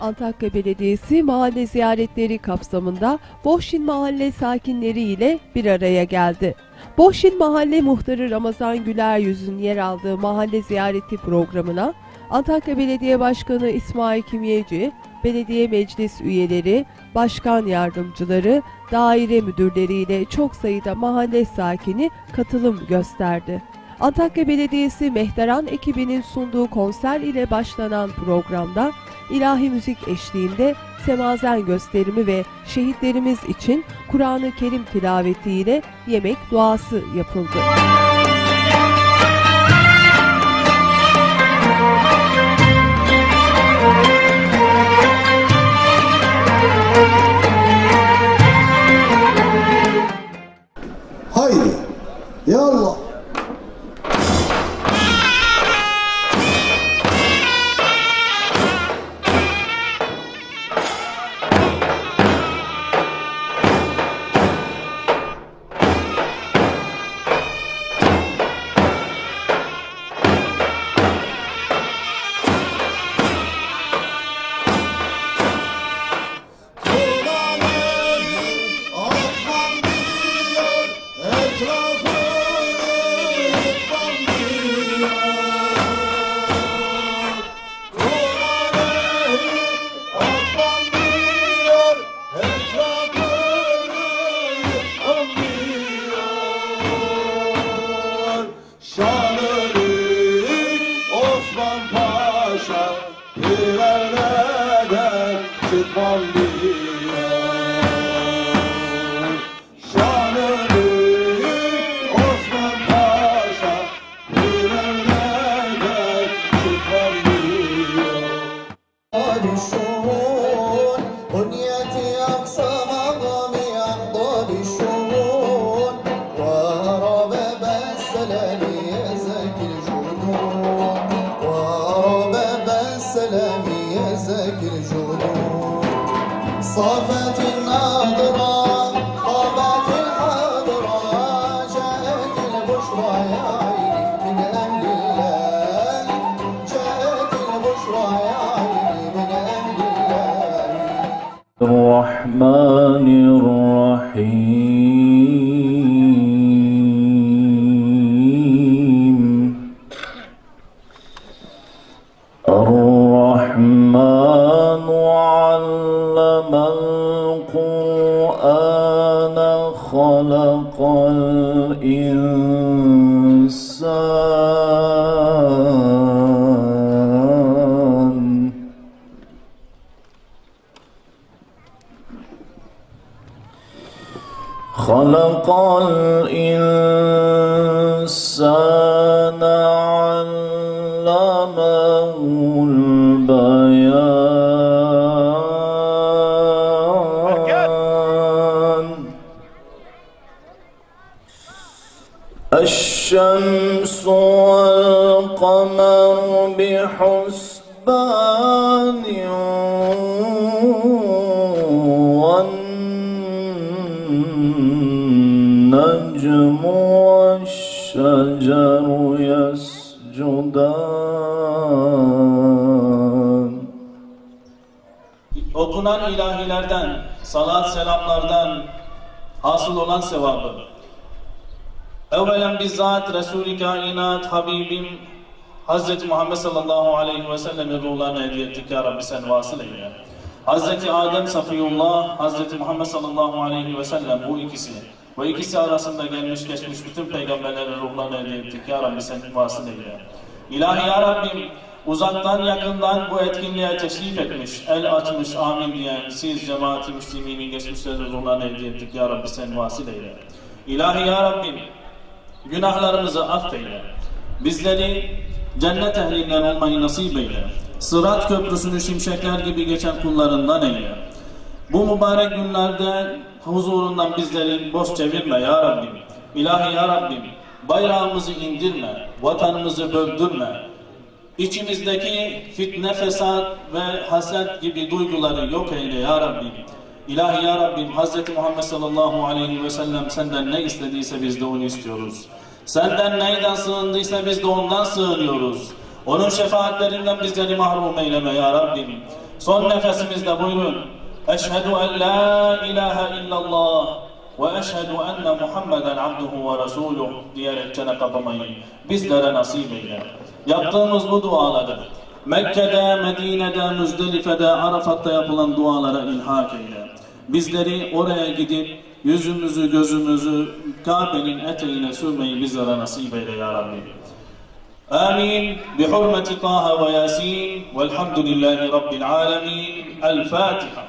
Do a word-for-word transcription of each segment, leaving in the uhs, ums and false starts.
Antakya Belediyesi mahalle ziyaretleri kapsamında Boşin mahalle sakinleri ile bir araya geldi. Boşin Mahalle Muhtarı Ramazan Güleryüz'ün yer aldığı mahalle ziyareti programına Antakya Belediye Başkanı İsmail Kimyeci, belediye meclis üyeleri, başkan yardımcıları, daire müdürleri ile çok sayıda mahalle sakini katılım gösterdi. Antakya Belediyesi Mehteran ekibinin sunduğu konser ile başlanan programda ilahi müzik eşliğinde semazen gösterimi ve şehitlerimiz için Kur'an-ı Kerim tilavetiyle yemek duası yapıldı. Haydi, ya Allah! صافت الناظرة طابت الحاضرة جاءت البشرى يا عيني من أهل الله جاءت البشرى يا عيني من أهل الله الرحمن الرحيم الرحمن علم القرآن خلق الإنسان خلق الإنسان علمه البيان الشمس والقمر بحسبان والنجم والشجر يسجدان. Okunan ilahilerden, salat selamlardan hasıl olan sevabı evvelen bizzat Resul-i Kainat Habibim Hazreti Muhammed sallallahu aleyhi ve sellem'in ruhlarına hediye ettik ya Rabbi, sen vasıl eyle. Hazreti Adem Safiyullah, Hazreti Muhammed sallallahu aleyhi ve sellem, bu ikisi ve ikisi arasında gelmiş geçmiş bütün peygamberlerin ruhlarına hediye ettik ya Rabbi, sen vasıl eyle. İlahi ya Rabbim, uzaktan yakından bu etkinliğe teşrif etmiş, el açmış, amin diyen siz cemaat-i müsliminin geçmişlerin ruhlarına hediye ettik ya Rabbi, sen vasıl eyle. İlahi ya Rabbim, günahlarımızı affeyle, bizleri cennet ehlinden olmayı nasip eyle, Sırat köprüsünü şimşekler gibi geçen kullarından eyle. Bu mübarek günlerde huzurundan bizleri boş çevirme ya Rabbim. İlahi ya Rabbim, bayrağımızı indirme, vatanımızı böldürme, İçimizdeki fitne, fesat ve haset gibi duyguları yok eyle ya Rabbim. İlahi ya Rabbim, Hazreti Muhammed sallallahu aleyhi ve sellem senden ne istediyse biz de onu istiyoruz. Senden neyden sığındıysa biz de ondan sığınıyoruz. Onun şefaatlerinden bizleri mahrum eyleme ya Rabbim. Son nefesimizde buyurun. Eşhedü en la ilahe illallah ve eşhedü enne Muhammeden abduhu ve resuluh diyerek çene kapamayı bizlere nasip eyle. Yaptığımız bu duaları Mekke'de, Medine'de, Müzdelife'de, Arafat'ta yapılan dualara ilhak eyle. Bizleri oraya gidip yüzümüzü, gözümüzü Kabe'nin eteğine sürmeyi bizlere nasip eyle ya Rabbi. Amin. Bi hurmeti Taha ve Yasin. Velhamdülillahi Rabbil alemin. El Fatiha.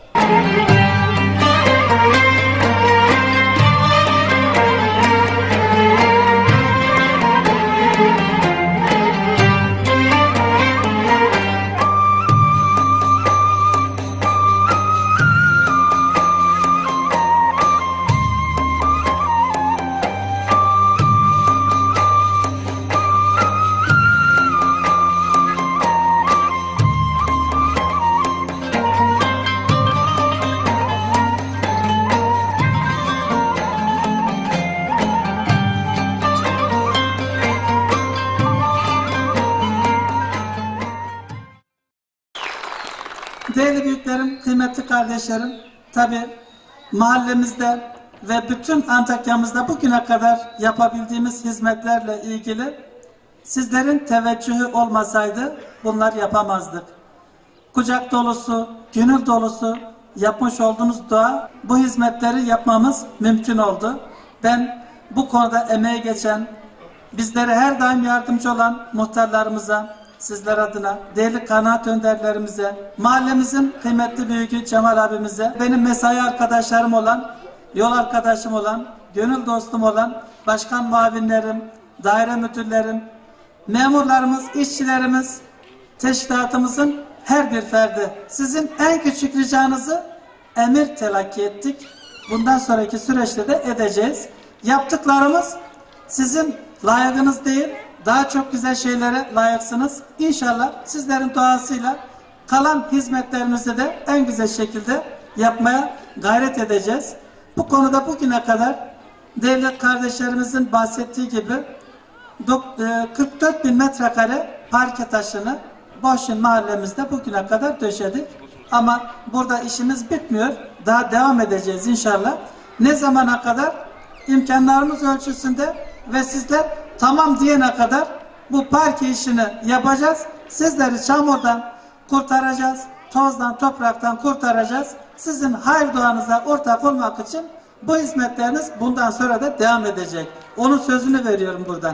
Değerli büyüklerim, kıymetli kardeşlerim, tabi mahallemizde ve bütün Antakya'mızda bugüne kadar yapabildiğimiz hizmetlerle ilgili sizlerin teveccühü olmasaydı bunlar yapamazdık. Kucak dolusu, gönül dolusu yapmış olduğunuz dua, bu hizmetleri yapmamız mümkün oldu. Ben bu konuda emeği geçen, bizlere her daim yardımcı olan muhtarlarımıza, sizler adına, değerli kanaat önderlerimize, mahallemizin kıymetli büyüğü Cemal abimize, benim mesai arkadaşlarım olan, yol arkadaşım olan, gönül dostum olan, başkan muavinlerim, daire müdürlerim, memurlarımız, işçilerimiz, teşkilatımızın her bir ferdi. Sizin en küçük ricanızı emir telakki ettik. Bundan sonraki süreçte de edeceğiz. Yaptıklarımız sizin layıkınız değil, daha çok güzel şeylere layıksınız. İnşallah sizlerin duasıyla kalan hizmetlerimizi de en güzel şekilde yapmaya gayret edeceğiz. Bu konuda bugüne kadar değerli kardeşlerimizin bahsettiği gibi kırk dört bin metrekare parke taşını Boşin mahallemizde bugüne kadar döşedik. Ama burada işimiz bitmiyor. Daha devam edeceğiz inşallah. Ne zamana kadar? İmkanlarımız ölçüsünde ve sizler tamam diyene kadar bu parke işini yapacağız. Sizleri çamurdan kurtaracağız. Tozdan, topraktan kurtaracağız. Sizin hayır duanıza ortak olmak için bu hizmetleriniz bundan sonra da devam edecek. Onun sözünü veriyorum buradan.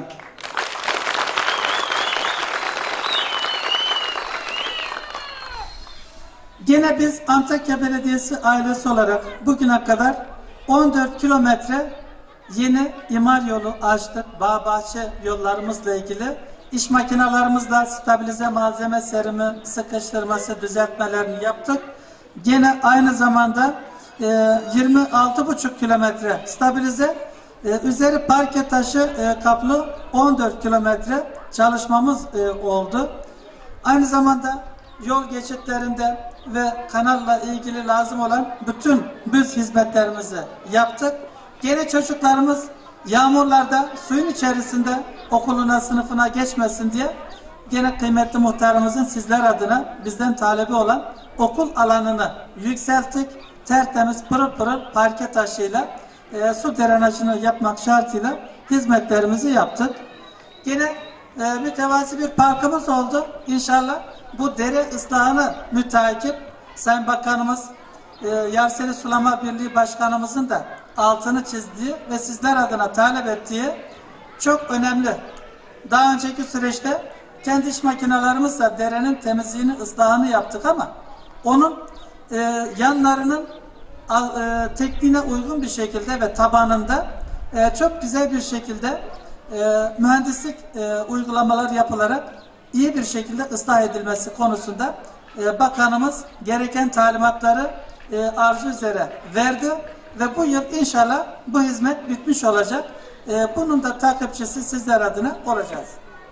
Gene biz Antakya Belediyesi ailesi olarak bugüne kadar on dört kilometre yeni imar yolu açtık. Bağ bahçe yollarımızla ilgili iş makinalarımızla stabilize malzeme serimi, sıkıştırması, düzeltmelerini yaptık. Gene aynı zamanda e, yirmi altı buçuk kilometre stabilize, e, üzeri parke taşı e, kaplı on dört kilometre çalışmamız e, oldu. Aynı zamanda yol geçitlerinde ve kanalla ilgili lazım olan bütün büz hizmetlerimizi yaptık. Gene çocuklarımız yağmurlarda suyun içerisinde okuluna, sınıfına geçmesin diye gene kıymetli muhtarımızın sizler adına bizden talebi olan okul alanını yükselttik. Tertemiz pırıl pırıl parke taşıyla e, su drenajını yapmak şartıyla hizmetlerimizi yaptık. Gene e, mütevazi bir parkımız oldu. İnşallah bu dere ıslahını müteakip Sayın Bakanımız, e, Yarseli Sulama Birliği Başkanımızın da altını çizdiği ve sizler adına talep ettiği çok önemli. Daha önceki süreçte kendi iş makinalarımızla derenin temizliğini, ıslahını yaptık ama onun e, yanlarının e, tekniğine uygun bir şekilde ve tabanında e, çok güzel bir şekilde e, mühendislik e, uygulamalar yapılarak iyi bir şekilde ıslah edilmesi konusunda e, Bakanımız gereken talimatları e, arzu üzere verdi ve bu yıl inşallah bu hizmet bitmiş olacak. E, bunun da takipçisi sizler adına olacağız.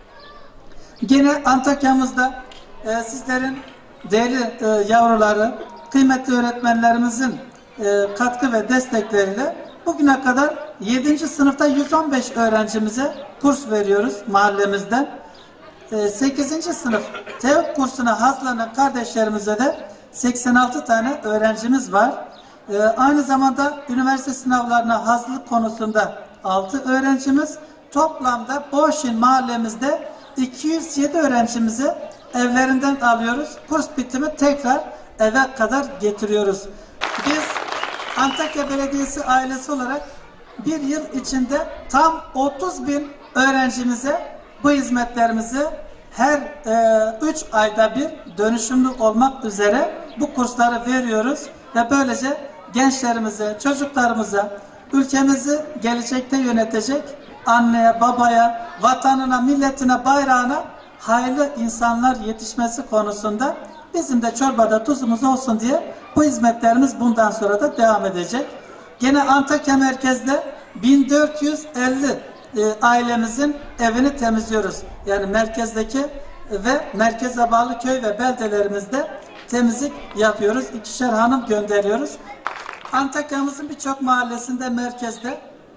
Yine Antakya'mızda e, sizlerin değerli e, yavruları, kıymetli öğretmenlerimizin e, katkı ve destekleriyle bugüne kadar yedinci sınıfta yüz on beş öğrencimize kurs veriyoruz mahallemizden. sekizinci sınıf TEOK kursuna hazırlanan kardeşlerimize de seksen altı tane öğrencimiz var. Ee, aynı zamanda üniversite sınavlarına hazırlık konusunda altı öğrencimiz. Toplamda Boşin mahallemizde iki yüz yedi öğrencimizi evlerinden alıyoruz. Kurs bitimi tekrar eve kadar getiriyoruz. Biz Antakya Belediyesi ailesi olarak bir yıl içinde tam otuz bin öğrencimize bu hizmetlerimizi her üç e, ayda bir dönüşümlü olmak üzere bu kursları veriyoruz ve böylece gençlerimize, çocuklarımıza, ülkemizi gelecekte yönetecek anneye, babaya, vatanına, milletine, bayrağına hayırlı insanlar yetişmesi konusunda bizim de çorbada tuzumuz olsun diye bu hizmetlerimiz bundan sonra da devam edecek. Gene Antakya merkezde bin dört yüz elli e, ailemizin evini temizliyoruz. Yani merkezdeki ve merkeze bağlı köy ve beldelerimizde temizlik yapıyoruz. İkişer hanım gönderiyoruz. Antakya'mızın birçok mahallesinde, merkezde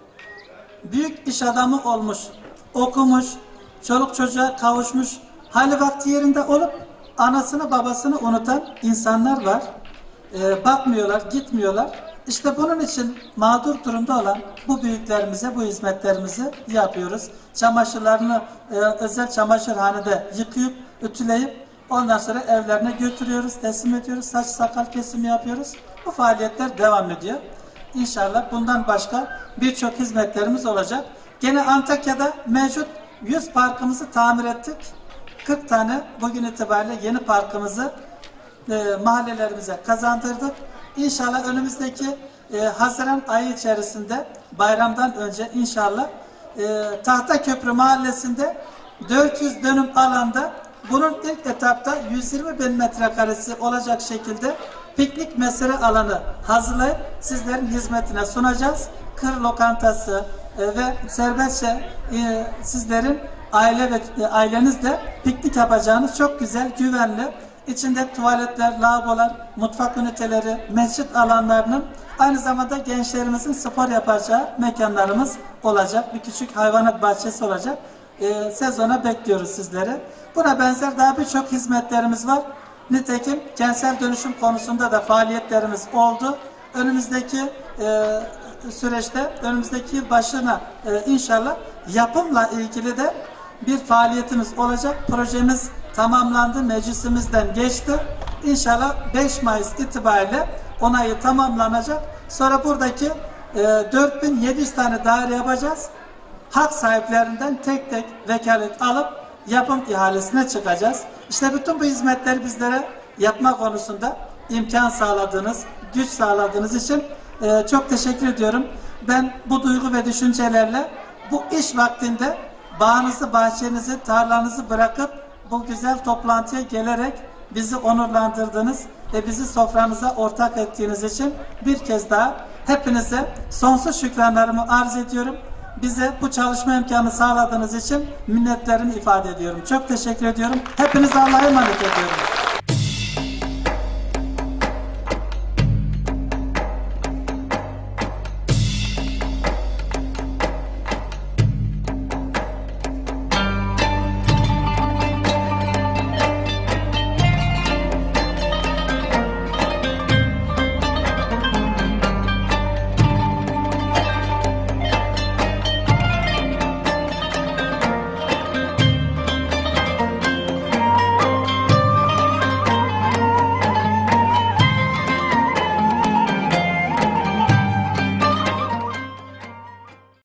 büyük iş adamı olmuş, okumuş, çoluk çocuğa kavuşmuş, hali vakti yerinde olup anasını babasını unutan insanlar var. Ee, bakmıyorlar, gitmiyorlar. İşte bunun için mağdur durumda olan bu büyüklerimize bu hizmetlerimizi yapıyoruz. Çamaşırlarını e, özel çamaşırhanede yıkayıp, ütüleyip ondan sonra evlerine götürüyoruz, teslim ediyoruz. Saç sakal kesimi yapıyoruz. Bu faaliyetler devam ediyor. İnşallah bundan başka birçok hizmetlerimiz olacak. Gene Antakya'da mevcut yüz parkımızı tamir ettik. kırk tane bugün itibariyle yeni parkımızı e, mahallelerimize kazandırdık. İnşallah önümüzdeki e, Haziran ayı içerisinde bayramdan önce inşallah e, Tahtaköprü mahallesinde dört yüz dönüm alanda bunun ilk etapta yüz yirmi bin metrekaresi olacak şekilde piknik mesire alanı hazırlayıp sizlerin hizmetine sunacağız. Kır lokantası e, ve serbestçe e, sizlerin aile ve e, ailenizle piknik yapacağınız çok güzel, güvenli, içinde tuvaletler, lavabolar, mutfak üniteleri, mescit alanlarının aynı zamanda gençlerimizin spor yapacağı mekanlarımız olacak. Bir küçük hayvanat bahçesi olacak. E, sezona bekliyoruz sizleri. Buna benzer daha birçok hizmetlerimiz var. Nitekim kentsel dönüşüm konusunda da faaliyetlerimiz oldu. Önümüzdeki e, süreçte, önümüzdeki yıl başına e, inşallah yapımla ilgili de bir faaliyetimiz olacak. Projemiz tamamlandı, meclisimizden geçti. İnşallah beş Mayıs itibariyle onayı tamamlanacak. Sonra buradaki e, dört bin yedi yüz tane daire yapacağız. Hak sahiplerinden tek tek vekalet alıp yapım ihalesine çıkacağız. İşte bütün bu hizmetleri bizlere yapma konusunda imkan sağladığınız, güç sağladığınız için e, çok teşekkür ediyorum. Ben bu duygu ve düşüncelerle bu iş vaktinde bağınızı, bahçenizi, tarlanızı bırakıp bu güzel toplantıya gelerek bizi onurlandırdınız ve bizi sofranıza ortak ettiğiniz için bir kez daha hepinize sonsuz şükranlarımı arz ediyorum. Bize bu çalışma imkanı sağladığınız için minnetlerimi ifade ediyorum. Çok teşekkür ediyorum. Hepinize Allah'a emanet ediyorum.